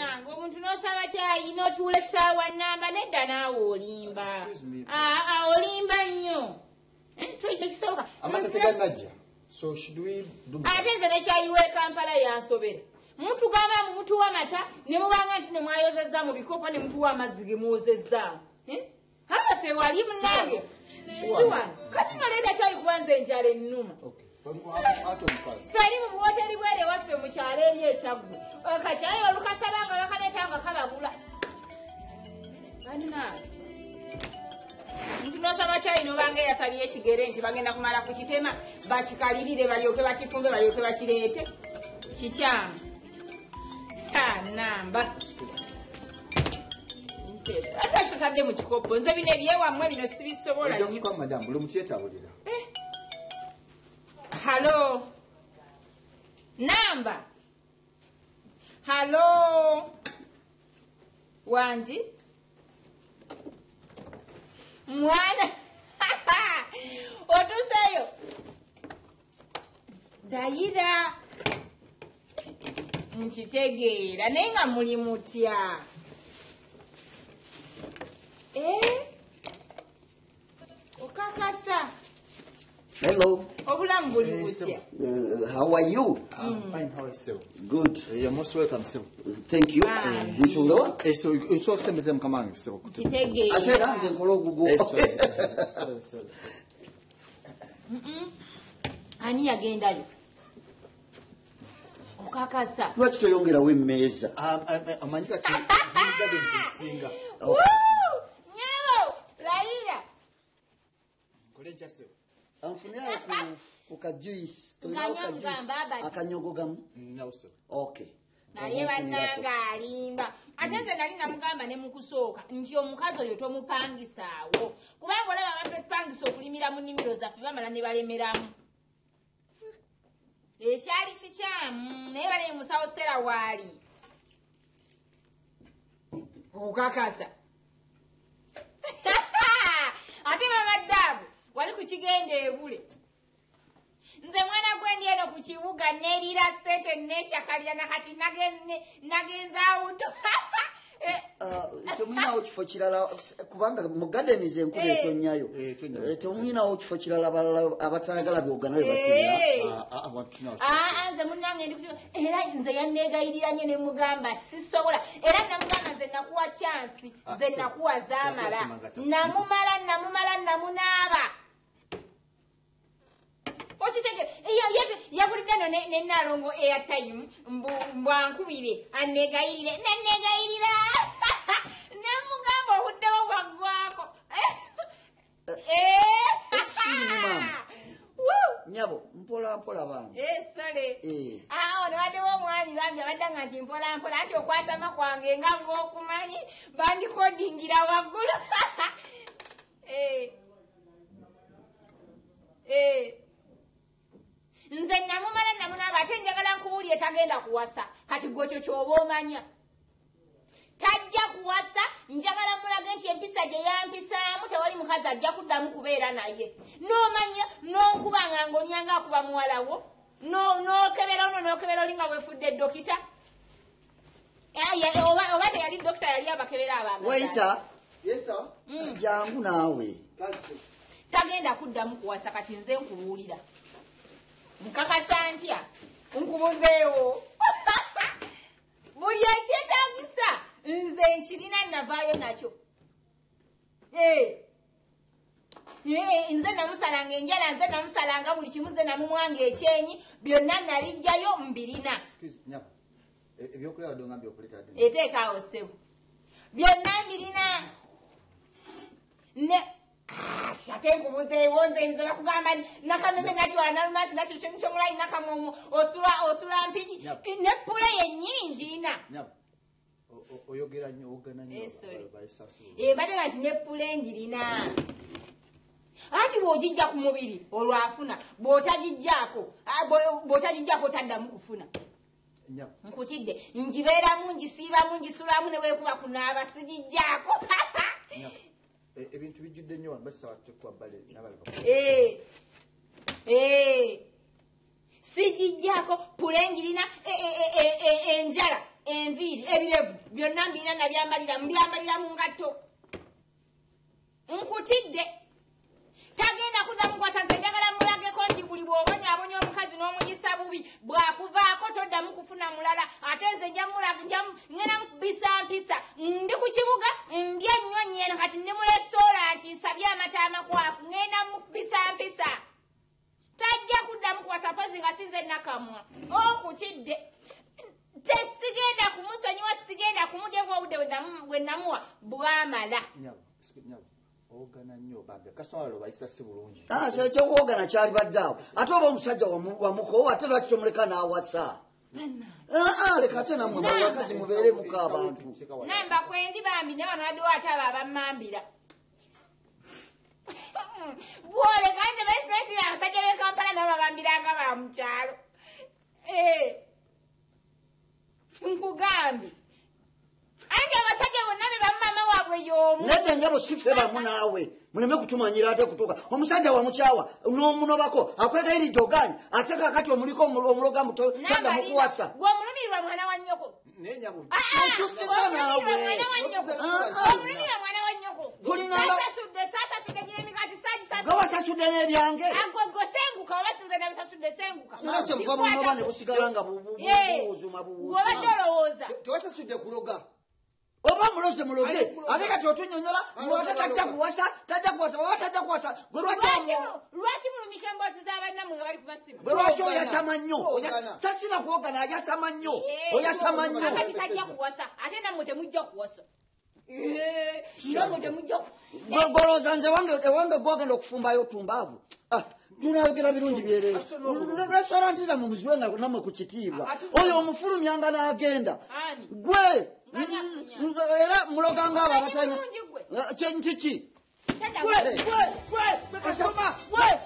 Munange omuntu n'osaba kyayi n'otuula essaawa nnamba nedda naawe olimba. Olimba nnyo. Ekyo kisoboka. Amata tegannajja. So should we do ate nze ne kyayi w'e Kampala yansobera. Mutugamba mu mutuwa amata ne mubanga nti ne mwayozezza mu bikopo ne mutuwa amazzi ge muwozezzaamu. Ffe wali munange. Kati nolenda kyayi kubanza enjala ennuma. Feri mu buwoteri bwere waffe mu kyalo eri ekyaggwe. Kacyayi olukasaba nga bakaleeta nga kabagula. Muntu n'osaba kyayi n'obanga eyasabye ekigere nti bagenda kumala kukitema bakikalirire balyoke bakifumbe balyoke bakireete. Kikyamu. Namba. Ate tutadde mu kikopo nze bino ebyewammwe bino sibisobola. Ojja madam buli omuntu yeetawulira. Halo. Namba. Halo. Wanji. Mwana. Otuseyo. Dayira. Nkitegeera naye nga muli mutya. Okakasa. Hello. Obulamu buli butya. How are you? I'm fine. How are you? Good. You're most welcome, sir. Thank you. Ntunga? So kusembeza mkamange sir. Kitegeera. Atera nze nkola ogugo. Sorry. Ani yagendayo? Okakasa. Lwaki toyongerawo emmeeza? Amanyika zingade zisinga. Nyabo, Laila. Kolenja sir. Anfunira ku kajuice. Akanyogogamu. No sir. Okay. Naye bannanga alimba. Ate nze nali namugamba ne mukusooka nti omukazi oyo tomupangisaawo. Kubanga olaba abantu tupangisa okulimira mu nnimiro zaffe bamala ne balemeramu. Ekyali kikyamu naye bali musawo Stella waali. Okakasa. Ate mama Dabu wali ku kigende ebule. Nze mwana gwendi eno ku kibuga nerira sente nekyakalira nakati nagenza awuto. Temulinawo kifo kirala kubanga mu garden ze enkuba etonnyayo. Temulinawo kifo kirala abatayagala byogana we batunira. Nze munnange ndi kukibuga era nze yanneegayirira nnyo ne mugamba sisobola era namugamba nze nakuwa chansi nze nakuwa zaamala namumala namunaaba. Ochitege yagulidde no ne nalongo airtime mbwankubire annegayirire nannegayirira namugamba obuddewo bwaggwako. Nyabo mpola bange. Sole. Ono waddewo omwami bambi abaddanga nti mpola ati okwasama kwange nga ng'okumanyi bandikodingira waggulu. Nze namumala namunaaba ate njagala nkubuulye tagenda kuwasa kati gwe kyo ky'oba omanya. Tajja kuwasa njagala mulage nti empisa gye yampisaamu tewali mukazi ajja kuddamu kubeera naye. N'omanya n'onkubanga ng'onyanga akuba muwalawo n'okebera ono n'okebera oli nga weefudde dokita. Oba teyali dokita yali abakebera abagala. Waita. Yes sir. Jangu naawe. Tagenda kuddamu kuwasa kati nze nkubuulira. Mukakasa ntya nkubuzeewo. Buli ekyetaagisa nze nkirina navaayo nakyo. Nze namusalanga enjala nze namusalanga buli kimu nze namumwanga ekyenyi byonna nabijjayo mbirina. Ebyokulya wadde ngambye okuleta dde. Eteekaawo ssebo. Byonna mbirina. Ate nkubuzeewo nze nze bakugamba nakameme nati wanalumasi nakyo kyomulayi nakamumu osula mpigi neppula yennyingi ina. Oyogera nnyo ogana nnyo. Badde nga nti neppula enjirina. Anti bw'ogijja ku mubiri olwafuna bw'otagijjaako taddamu kufuna. Nkutidde ngibeeramu ngisiibamu ngisulamu ne weekuba kunaaba sigijjaako. Ebintu bijjudde nnyo wano batisaba tukwa bbale n'abalaba. Sigijjaako pula enjirina enjala enviiri ebirevu byonna mbirina nabyambalira mbyambalira mu ngatto nkutidde tagenda kuddamu kwasanze njagala mulageko nti buli bw'obonyaabonya omukazi n'omuyisa bubi bwakuvaako toddamu kufuna mulala ate nze ngenda mukubisa mpisa ndi ku kibuga ndya nnyo nnyeno kati ndi mu restaurant nsabye amata amakwafu ngenda mukubisa mpisa tajja kuddamu kuwasa pozi nga sinze nakamwa okutidde tesigenda kumusonyiwa sigenda kumuddeeko obudde bwe namuwa bwamala ogana nnyo bambi kaswalo bayisa si bulungi ekyokwogana kyali baddaawo ate oba omusajja wamuko ate lwaki tomuleka n'awasa leka ate nammwe abakazi mubeere muko abantu namba kwendi bambi ne bano baddewo ate abo abammambira bwoleka nze baisiretira abasajja b'e Kampala nabo babambiranga ba mu kyalo nkugambye anti abasajja bonna be bamumama waabwe y'omu nedda nga bosife bamu naawe muleme kutumanyira ate kutuuka omusajja wamukyawa n'omunobako akwegayiridde oganye ate kakati omuliko omuloga muto tadda mukuwasa gw'omulumirirwa mwana wa nnyoko osusiza naawe omulumirirwa mwana wa nnyoko sasasudde gira emikati gawasasudde n'ebyange agweggo senguka oba sinze nabisasudde senguka era kyemuva bunoba ne busigala nga buwuuzuma gw'obadde olowooza tewasasudde kuloga oba muloze muloge ate kati otunyonyola ate tajja kuwasa oba tajja kuwasa gwe lwaki mulumika emboozi z'abannammwe nga bali ku masimu gwe lwaki oyasama nnyo tasina kwogana ayasama nnyo oyasama nnyo akati tajja kuwasa ate nammwe temujja kuwasa nammwe temujja golooza nze ewange gwagenda okufumbayo tumbaavu tunayogera birungi byereero restauranti zammwe muziwe nga nammwe ku kitiibwa oyo omufulumyanga n'agenda gwe era muloganga abo abatanya kiki